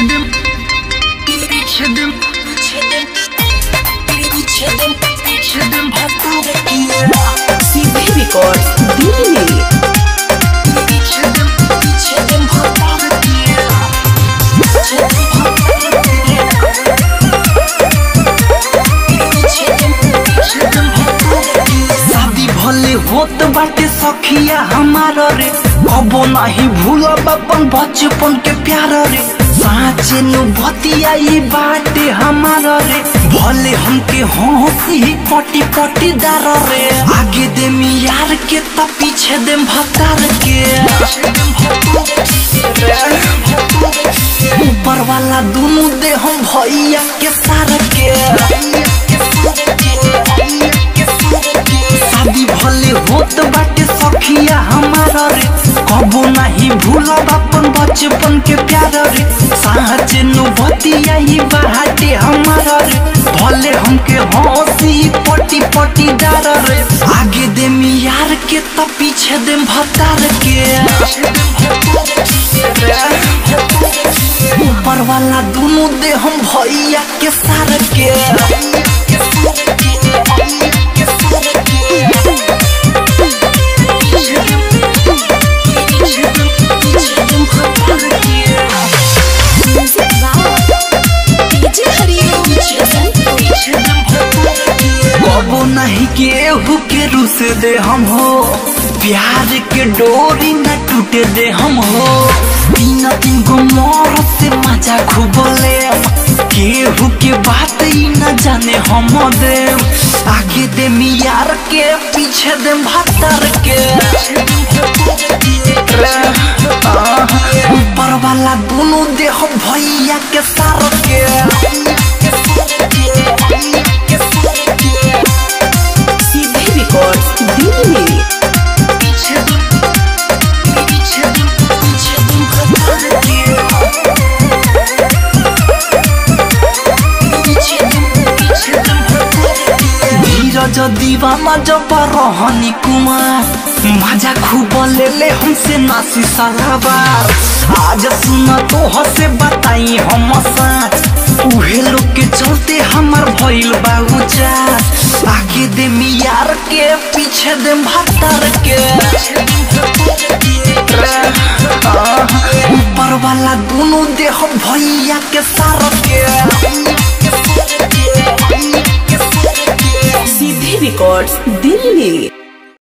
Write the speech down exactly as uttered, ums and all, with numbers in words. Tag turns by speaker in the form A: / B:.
A: सीधे रिकॉर्ड दिल्ली।
B: शादी भले होत बाटे सखिया हमारा रे, कबो नहीं भूलब अपन बचपन के प्यार रे। साँचे नु बतिया ई बाटे हमारा रे, भले हमके हंसी पटी पटी दार रे। आगे दे यार के त पीछे दे भतार के, ऊपर वाला दोनों दे हम भैया के सार के। शादी भले होत बाटे सखिया हमारा रे, कबो नहीं भूलब अपन बचपन के प्यार रे। साँचे नु बतिया ई बाटे हमारा रे, भले हमके हंसी पटी पटी डार रे। आगे दे यार के त पीछे दे भतार के, ऊपर वाला दोनों दे हम भैया के सार के। कबो नहीं केहू के रुस दे हम हो, प्यार के डोरी न टूटे दे हम हो। तीन तीन गो मोर से मजा खूब ले, केहू के बात ही न जाने हम दे। आगे दे यार के पीछे दे भतार के, ऊपर वाला दोनों दे हम भैया के सार के।
A: सीधे रिकॉर्ड दिल्ली। धीरज दीवाना जब रहनी कुमार, मजा खूब ले ले हमसे नासी सलाबार। आज सुना तो हसे बताई हम साथ, उहे लोग के चलते हमार भइल बाबू चार। आगे दे यार के पीछे दे भतार के, ऊपर वाला दोनों दे हम भैया के सार के। सीधे रिकॉर्ड दिल्ली।